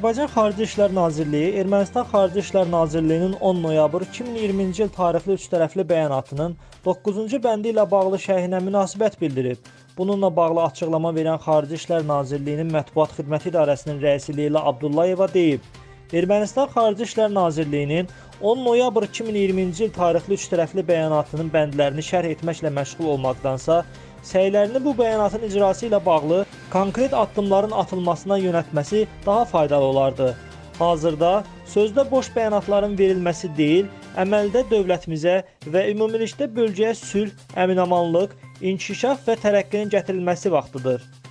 Azərbaycan Xarici İşlər Nazirliyi Ermənistan Xarici İşlər Nazirliyinin 10 noyabr 2020-ci il tarixli üçtərəfli bəyanatının 9-cu bəndi ilə bağlı şərhinə münasibət bildirib. Bununla bağlı açıqlama verən Xarici İşlər Nazirliyinin Mətbuat Xidməti İdarəsinin rəisi Leyla Abdullayeva deyib, Ermənistan Xarici İşlər Nazirliyinin 10 noyabr 2020-ci il tarixli üçtərəfli bəyanatının bəndlərini şərh etməklə məşğul olmaqdansa, səylərini bu bəyanatın icrası ilə bağlı konkret addımların atılmasına yönəltməsi daha faydalı olardı. Hazırda sözdə boş bəyanatların verilməsi deyil, əməldə dövlətimizə və ümumilikdə bölgəyə sülh, əmin-amanlıq, inkişaf və tərəqqinin gətirilməsi vaxtıdır.